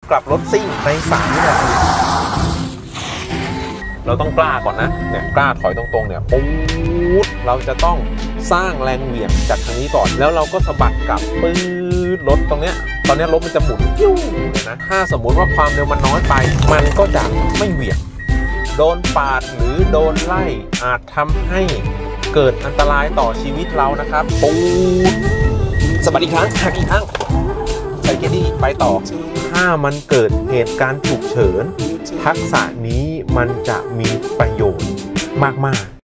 กลับรถซิ่งใน3 วินาทีเราต้องกล้าก่อนนะเนี่ยกล้าถอยตรงๆเนี่ยปุ๊บเราจะต้องสร้างแรงเหวี่ยงจากทางนี้ก่อนแล้วเราก็สะบัดกลับปื๊ดรถตรงเนี้ยตอนนี้รถมันจะหมุนปิ้วนะถ้าสมมุติว่าความเร็วมันน้อยไปมันก็จะไม่เหวี่ยงโดนปาดหรือโดนไล่อาจทำให้เกิดอันตรายต่อชีวิตเรานะครับปุ๊บสะบัดอีกครั้งหักอีกครั้งใส่เกียร์ดีไปต่อถ้ามันเกิดเหตุการณ์ฉุกเฉินทักษะนี้มันจะมีประโยชน์มากๆ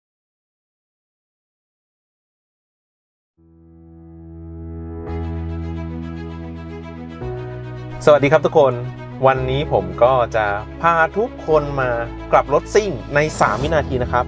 สวัสดีครับทุกคนวันนี้ผมก็จะพาทุกคนมากลับรถซิ่งใน3 วินาทีนะครับ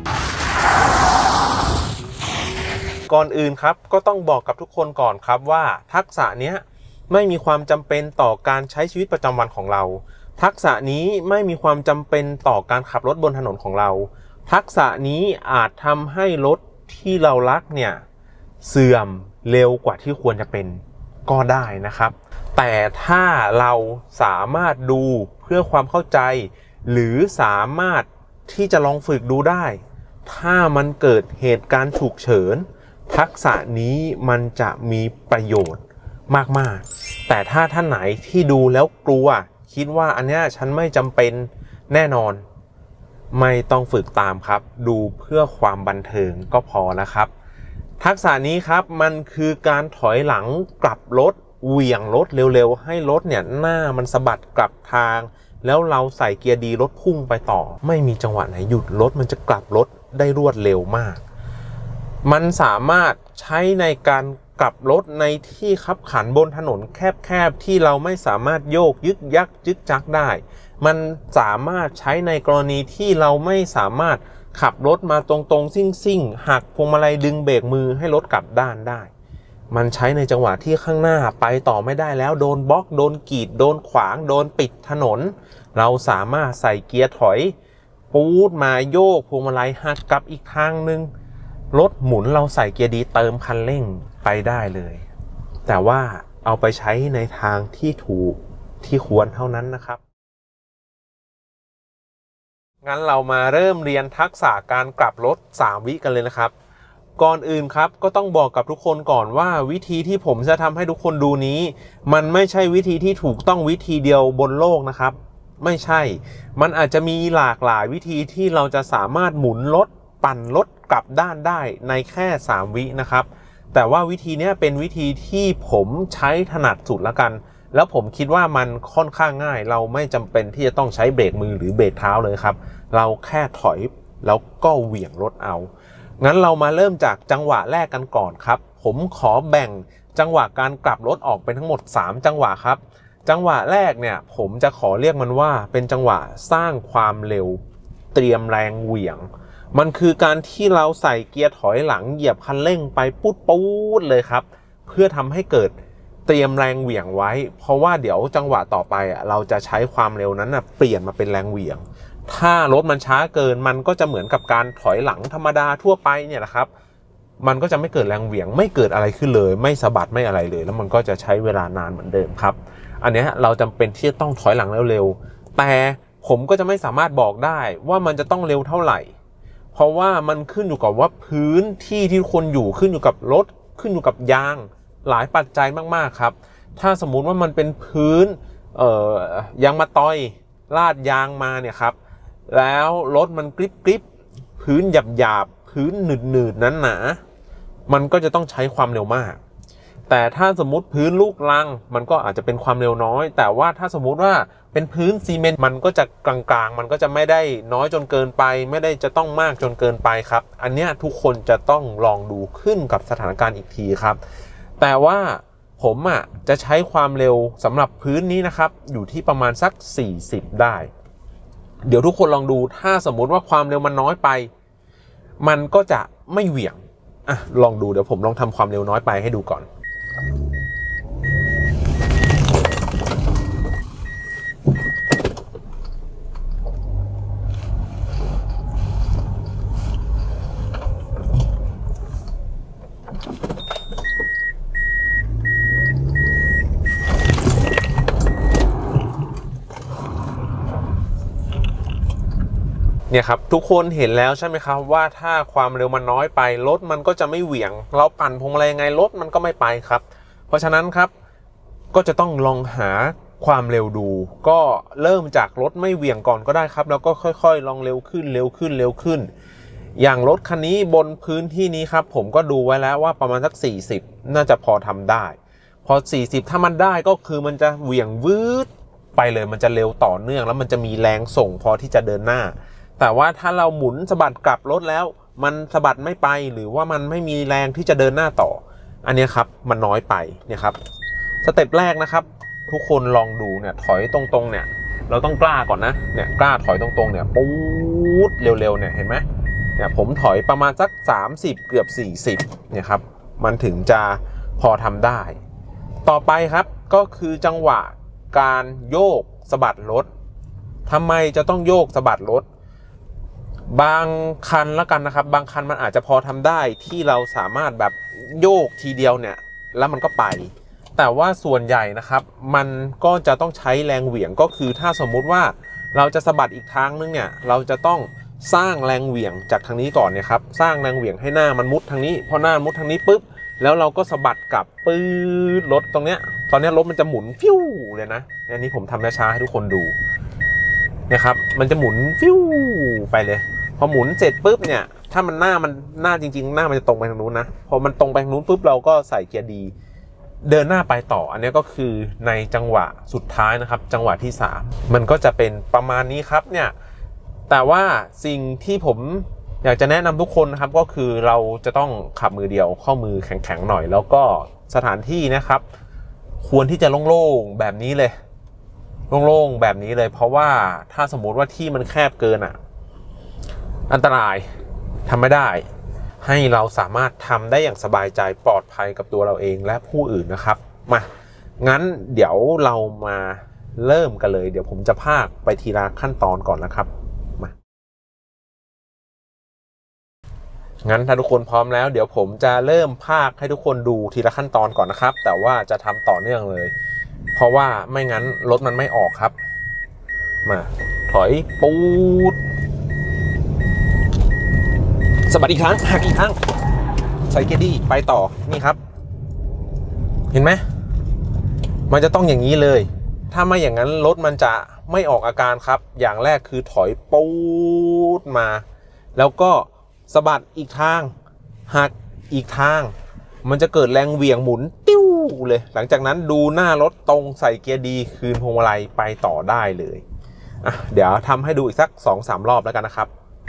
ก่อนอื่นครับก็ต้องบอกกับทุกคนก่อนครับว่าทักษะเนี้ยไม่มีความจำเป็นต่อการใช้ชีวิตประจำวันของเราทักษะนี้ไม่มีความจำเป็นต่อการขับรถบนถนนของเราทักษะนี้อาจทำให้รถที่เรารักเนี่ยเสื่อมเร็วกว่าที่ควรจะเป็นก็ได้นะครับแต่ถ้าเราสามารถดูเพื่อความเข้าใจหรือสามารถที่จะลองฝึกดูได้ถ้ามันเกิดเหตุการณ์ฉุกเฉินทักษะนี้มันจะมีประโยชน์มากๆแต่ถ้าท่านไหนที่ดูแล้วกลัวคิดว่าอันเนี้ยฉันไม่จำเป็นแน่นอนไม่ต้องฝึกตามครับดูเพื่อความบันเทิงก็พอนะครับทักษะนี้ครับมันคือการถอยหลังกลับรถเหวี่ยงรถเร็วๆให้รถเนี่ยหน้ามันสะบัดกลับทางแล้วเราใส่เกียร์ดีรถพุ่งไปต่อไม่มีจังหวะไหนหยุดรถมันจะกลับรถได้รวดเร็วมากมันสามารถใช้ในการกลับรถในที่คับขันบนถนนแคบๆที่เราไม่สามารถโยกยึกยักยึกจักได้มันสามารถใช้ในกรณีที่เราไม่สามารถขับรถมาตรงๆซิ่งๆหักพวงมาลัยดึงเบรกมือให้รถกลับด้านได้มันใช้ในจังหวะที่ข้างหน้าไปต่อไม่ได้แล้วโดนบล็อกโดนกีดโดนขวางโดนปิดถนนเราสามารถใส่เกียร์ถอยปูดมาโยกพวงมาลัยหักกลับอีกทางนึงรถหมุนเราใส่เกียร์ดีเติมคันเร่งไปได้เลยแต่ว่าเอาไปใช้ในทางที่ถูกที่ควรเท่านั้นนะครับงั้นเรามาเริ่มเรียนทักษะการกลับรถ3 วิกันเลยนะครับก่อนอื่นครับก็ต้องบอกกับทุกคนก่อนว่าวิธีที่ผมจะทำให้ทุกคนดูนี้มันไม่ใช่วิธีที่ถูกต้องวิธีเดียวบนโลกนะครับไม่ใช่มันอาจจะมีหลากหลายวิธีที่เราจะสามารถหมุนรถปั่นรถกลับด้านได้ในแค่3 วินะครับแต่ว่าวิธีนี้เป็นวิธีที่ผมใช้ถนัดสุดละกันแล้วผมคิดว่ามันค่อนข้างง่ายเราไม่จำเป็นที่จะต้องใช้เบรกมือหรือเบรกเท้าเลยครับเราแค่ถอยแล้วก็เหวี่ยงรถเอางั้นเรามาเริ่มจากจังหวะแรกกันก่อนครับผมขอแบ่งจังหวะการกลับรถออกเป็นทั้งหมด3 จังหวะครับจังหวะแรกเนี่ยผมจะขอเรียกมันว่าเป็นจังหวะสร้างความเร็วเตรียมแรงเหวี่ยงมันคือการที่เราใส่เกียร์ถอยหลังเหยียบคันเร่งไปปุ๊ดเลยครับเพื่อทำให้เกิดเตรียมแรงเหวี่ยงไว้เพราะว่าเดี๋ยวจังหวะต่อไปเราจะใช้ความเร็วนั้นเปลี่ยนมาเป็นแรงเหวี่ยงถ้ารถมันช้าเกินมันก็จะเหมือนกับการถอยหลังธรรมดาทั่วไปเนี่ยแหละครับมันก็จะไม่เกิดแรงเหวี่ยงไม่เกิดอะไรขึ้นเลยไม่สะบัดไม่อะไรเลยแล้วมันก็จะใช้เวลานานเหมือนเดิมครับอันนี้เราจำเป็นที่จะต้องถอยหลังเร็วๆแต่ผมก็จะไม่สามารถบอกได้ว่ามันจะต้องเร็วเท่าไหร่เพราะว่ามันขึ้นอยู่กับว่าพื้นที่ที่คนอยู่ขึ้นอยู่กับรถขึ้นอยู่กับยางหลายปัจจัยมากๆครับถ้าสมมุติว่ามันเป็นพื้นยางมะตอยลาดยางมาเนี่ยครับแล้วรถมันกริบพื้นหยาบพื้นหนืดนั้นหนามันก็จะต้องใช้ความเร็วมากแต่ถ้าสมมุติพื้นลูกรังมันก็อาจจะเป็นความเร็วน้อยแต่ว่าถ้าสมมุติว่าเป็นพื้นซีเมนต์มันก็จะกลางๆมันก็จะไม่ได้น้อยจนเกินไปไม่ได้จะต้องมากจนเกินไปครับอันเนี้ยทุกคนจะต้องลองดูขึ้นกับสถานการณ์อีกทีครับแต่ว่าผมจะใช้ความเร็วสำหรับพื้นนี้นะครับอยู่ที่ประมาณสัก40ได้เดี๋ยวทุกคนลองดูถ้าสมมุติว่าความเร็วมันน้อยไปมันก็จะไม่เหวี่ยงลองดูเดี๋ยวผมลองทำความเร็วน้อยไปให้ดูก่อนเนี่ยครับทุกคนเห็นแล้วใช่ไหมครับว่าถ้าความเร็วมันน้อยไปรถมันก็จะไม่เหวี่ยงเราปั่นพวงมาลัยยังไงรถมันก็ไม่ไปครับเพราะฉะนั้นครับก็จะต้องลองหาความเร็วดูก็เริ่มจากรถไม่เหวี่ยงก่อนก็ได้ครับแล้วก็ค่อยๆลองเร็วขึ้นอย่างรถคันนี้บนพื้นที่นี้ครับผมก็ดูไว้แล้วว่าประมาณสัก40น่าจะพอทำได้พอ40ถ้ามันได้ก็คือมันจะเหวี่ยงวืดไปเลยมันจะเร็วต่อเนื่องแล้วมันจะมีแรงส่งพอที่จะเดินหน้าแต่ว่าถ้าเราหมุนสะบัดกลับรถแล้วมันสะบัดไม่ไปหรือว่ามันไม่มีแรงที่จะเดินหน้าต่ออันนี้ครับมันน้อยไปเนี่ยครับสเต็ปแรกนะครับทุกคนลองดูเนี่ยถอยตรงๆเนี่ยเราต้องกล้าก่อนนะเนี่ยกล้าถอยตรงๆเนี่ยปู๊ดเร็วๆเนี่ยเห็นไหมเนี่ยผมถอยประมาณสัก30เกือบ40เนี่ยครับมันถึงจะพอทำได้ต่อไปครับก็คือจังหวะการโยกสะบัดรถทำไมจะต้องโยกสะบัดรถบางคันแล้วกันนะครับบางคันมันอาจจะพอทำได้ที่เราสามารถแบบโยกทีเดียวเนี่ยแล้วมันก็ไปแต่ว่าส่วนใหญ่นะครับมันก็จะต้องใช้แรงเหวี่ยงก็คือถ้าสมมุติว่าเราจะสะบัดอีกทางนึงเนี่ยเราจะต้องสร้างแรงเหวี่ยงจากทางนี้ก่อนเนี่ยครับสร้างแรงเหวี่ยงให้หน้ามันมุดทางนี้พอหน้ามุดทางนี้ปุ๊บแล้วเราก็สะบัดกลับปื๊ดรถตรงเนี้ยตอนนี้รถมันจะหมุนฟิวเลยนะอันนี้ผมทำช้าๆให้ทุกคนดูนะครับมันจะหมุนฟิวไปเลยพอหมุนเสร็จปุ๊บเนี่ยถ้ามันหน้าจริงๆหน้ามันจะตรงไปทางนู้นนะพอมันตรงไปทางนู้นปุ๊บเราก็ใส่เกียร์ดีเดินหน้าไปต่ออันนี้ก็คือในจังหวะสุดท้ายนะครับจังหวะที่3มันก็จะเป็นประมาณนี้ครับเนี่ยแต่ว่าสิ่งที่ผมอยากจะแนะนำทุกคนนะครับก็คือเราจะต้องขับมือเดียวข้อมือแข็งๆหน่อยแล้วก็สถานที่นะครับควรที่จะโล่งๆแบบนี้เลยโล่งๆแบบนี้เลยเพราะว่าถ้าสมมุติว่าที่มันแคบเกินอันตรายทำไม่ได้ให้เราสามารถทำได้อย่างสบายใจปลอดภัยกับตัวเราเองและผู้อื่นนะครับมางั้นเดี๋ยวเรามาเริ่มกันเลยเดี๋ยวผมจะพากไปทีละขั้นตอนก่อนนะครับมางั้นถ้าทุกคนพร้อมแล้วเดี๋ยวผมจะเริ่มพากให้ทุกคนดูทีละขั้นตอนก่อนนะครับแต่ว่าจะทำต่อเนื่องเลยเพราะว่าไม่งั้นรถมันไม่ออกครับมาถอยปูดสะบัดอีกครั้งหักอีกครั้งใส่เกียร์ดีไปต่อนี่ครับเห็นไหมมันจะต้องอย่างนี้เลยถ้าไม่อย่างนั้นรถมันจะไม่ออกอาการครับอย่างแรกคือถอยปูดมาแล้วก็สะบัดอีกทางหักอีกทางมันจะเกิดแรงเหวี่ยงหมุนติ้วเลยหลังจากนั้นดูหน้ารถตรงใส่เกียร์ดีคืนพวงมาลัยไปต่อได้เลยเดี๋ยวทำให้ดูอีกสัก 2-3 รอบแล้วกันนะครับ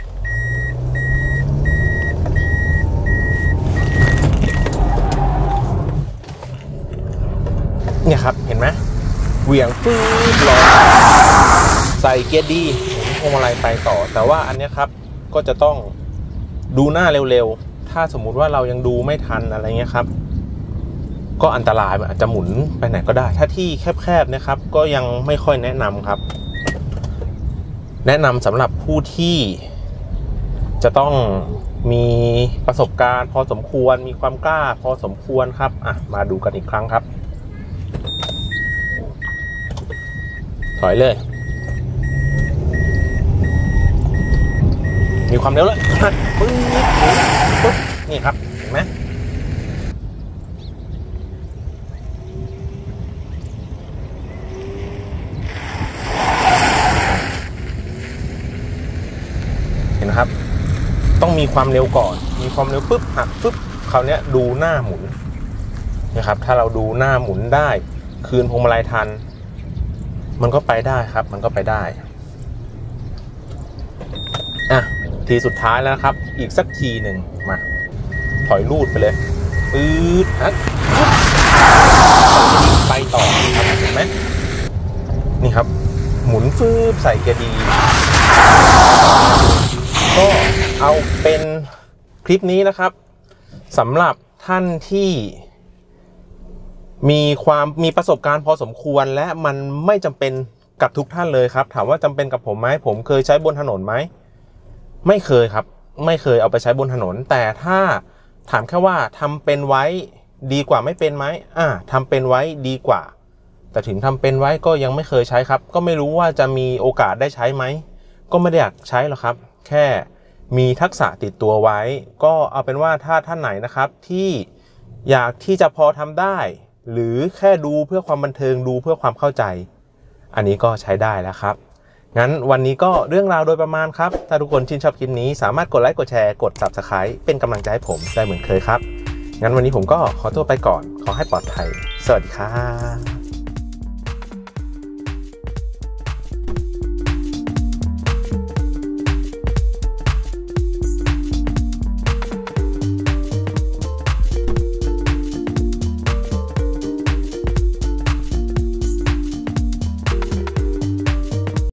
เนี่ยครับเห็นไหมเหวี่ยงฟืดลอยใส่เกียร์ดีหมุนพวงมาลัยไปต่อแต่ว่าอันนี้ครับก็จะต้องดูหน้าเร็วๆถ้าสมมุติว่าเรายังดูไม่ทันอะไรเงี้ยครับก็อันตรายมันอาจจะหมุนไปไหนก็ได้ถ้าที่แคบๆนะครับก็ยังไม่ค่อยแนะนำครับแนะนำสำหรับผู้ที่จะต้องมีประสบการณ์พอสมควรมีความกล้าพอสมควรครับมาดูกันอีกครั้งครับถอยเลยมีความเร็วเลยปึ๊บปึ๊บนี่ครับเห็นไหมเห็นนะครับต้องมีความเร็วก่อนมีความเร็วปึ๊บหักปึ๊บคราวนี้ดูหน้าหมุนนะครับถ้าเราดูหน้าหมุนได้คืนพวงมาลัยทันมันก็ไปได้ครับมันก็ไปได้ทีสุดท้ายแล้วครับอีกสักทีหนึ่งมาถอยลูดไปเลยปื๊ดไปต่อครับเห็นไหมนี่ครับหมุนฟืบใส่เกียร์ดีก็เอาเป็นคลิปนี้นะครับสำหรับท่านที่มีประสบการณ์พอสมควรและมันไม่จำเป็นกับทุกท่านเลยครับถามว่าจำเป็นกับผมไหมผมเคยใช้บนถนนไหมไม่เคยครับไม่เคยเอาไปใช้บนถนนแต่ถ้าถามแค่ว่าทำเป็นไว้ดีกว่าไม่เป็นไหมทำเป็นไว้ดีกว่าแต่ถึงทำเป็นไว้ก็ยังไม่เคยใช้ครับก็ไม่รู้ว่าจะมีโอกาสได้ใช้ไหมก็ไม่ได้อยากใช้หรอกครับแค่มีทักษะติดตัวไว้ก็เอาเป็นว่าถ้าท่านไหนนะครับที่อยากที่จะพอทำได้หรือแค่ดูเพื่อความบันเทิงดูเพื่อความเข้าใจอันนี้ก็ใช้ได้แล้วครับงั้นวันนี้ก็เรื่องราวโดยประมาณครับถ้าทุกคนชื่นชอบคลิปนี้สามารถกดไลค์กดแชร์กด Subscribe เป็นกำลังใจให้ผมได้เหมือนเคยครับงั้นวันนี้ผมก็ขอตัวไปก่อนขอให้ปลอดภัยสวัสดีครับ